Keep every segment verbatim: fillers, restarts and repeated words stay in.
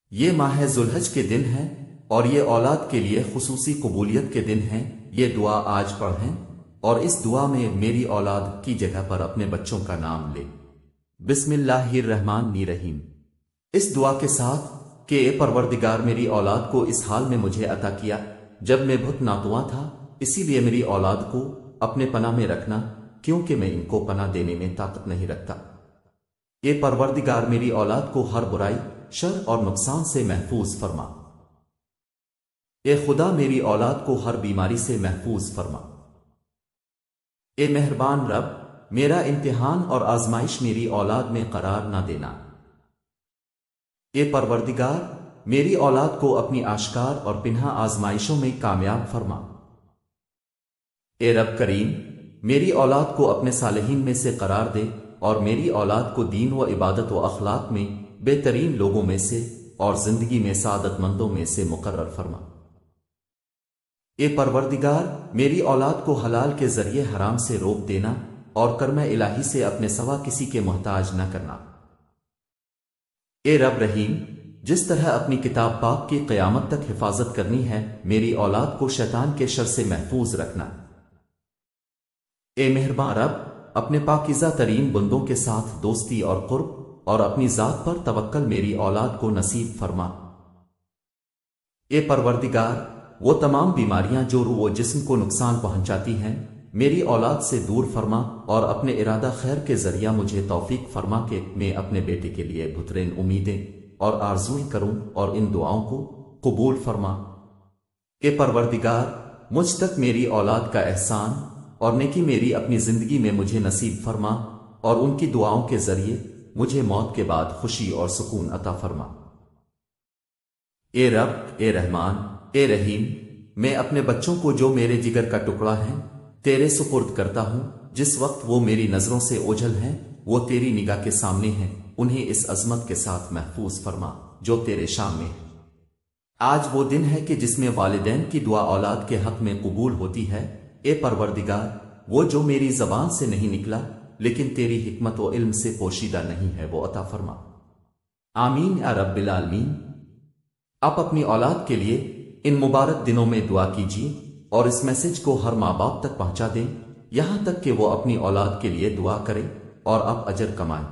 یہ ماہ ذوالحج کے دن ہیں اور یہ اولاد کے لیے خصوصی قبولیت کے دن ہیں۔ یہ دعا آج پڑھیں اور اس دعا میں میری اولاد کی جگہ پر اپنے بچوں کا نام لے۔ بسم اللہ الرحمن الرحیم۔ اس دعا کے ساتھ کہ اے پروردگار میری اولاد کو اس حال میں مجھے عطا کیا جب میں بہت ناتواں تھا، اسی لیے میری اولاد کو اپنے پناہ میں رکھنا کیونکہ میں ان کو پناہ دینے میں طاقت نہیں رکھتا۔ اے پروردگار میری اولاد کو ہر برائی، شر اور نقصان سے محفوظ فرما۔ اے خدا میری اولاد کو ہر بیماری سے محفوظ فرما۔ اے مہربان رب، میرا امتحان اور آزمائش میری اولاد میں قرار نہ دینا۔ اے پروردگار میری اولاد کو اپنی آشکار اور پنہا آزمائشوں میں کامیاب فرما۔ اے رب کریم میری اولاد کو اپنے صالحین میں سے قرار دے اور میری اولاد کو دین و عبادت و اخلاق میں بہترین لوگوں میں سے اور زندگی میں سعادت مندوں میں سے مقرر فرما۔ اے پروردگار میری اولاد کو حلال کے ذریعے حرام سے روک دینا اور کرم الہی سے اپنے سوا کسی کے محتاج نہ کرنا۔ اے رب رحیم جس طرح اپنی کتاب پاک کی قیامت تک حفاظت کرنی ہے، میری اولاد کو شیطان کے شر سے محفوظ رکھنا۔ اے مہربان رب اپنے پاکیزہ ترین بندوں کے ساتھ دوستی اور قرب اور اپنی ذات پر توکل میری اولاد کو نصیب فرما۔ اے پروردگار وہ تمام بیماریاں جو روح و جسم کو نقصان پہنچاتی ہیں میری اولاد سے دور فرما اور اپنے ارادہ خیر کے ذریعہ مجھے توفیق فرما کہ میں اپنے بیٹے کے لیے بہترین امیدیں اور آرزویں کروں اور ان دعاؤں کو قبول فرما۔ اے پروردگار مجھ تک میری اولاد کا احسان اور نیکی میری اپنی زندگی میں مجھے نصیب فرما اور ان کی دعاؤں کے ذریعے مجھے موت کے بعد خوشی اور سکون عطا فرما۔ اے رب، اے رحمان، اے رحیم میں اپنے بچوں کو جو میرے جگر کا ٹکڑا ہیں تیرے سپرد کرتا ہوں۔ جس وقت وہ میری نظروں سے اوجھل ہیں وہ تیری نگاہ کے سامنے ہیں، انہیں اس عظمت کے ساتھ محفوظ فرما جو تیرے شام میں ہے۔ آج وہ دن ہے کہ جس میں والدین کی دعا اولاد کے حق میں قبول ہوتی ہے۔ اے پروردگار وہ جو میری زبان سے نہیں نکلا لیکن تیری حکمت و علم سے پوشیدہ نہیں ہے وہ عطا فرما۔ آمین یا رب العالمین۔ آپ اپنی اولاد کے لیے ان مبارک دنوں میں دعا کیجیے اور اس میسج کو ہر ماں باپ تک پہنچا دیں یہاں تک کہ وہ اپنی اولاد کے لیے دعا کریں اور آپ اجر کمائیں۔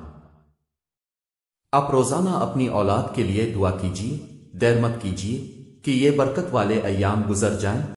آپ روزانہ اپنی اولاد کے لیے دعا کیجیے، دیر مت کیجیے کہ یہ برکت والے ایام گزر جائیں۔